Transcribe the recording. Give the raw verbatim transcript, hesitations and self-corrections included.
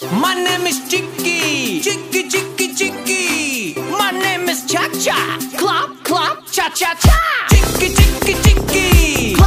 My name is Chicky. Chicky, Chicky, Chicky. My name is Cha Cha. Clap, clap, cha cha cha. Chicky, Chicky, Chicky.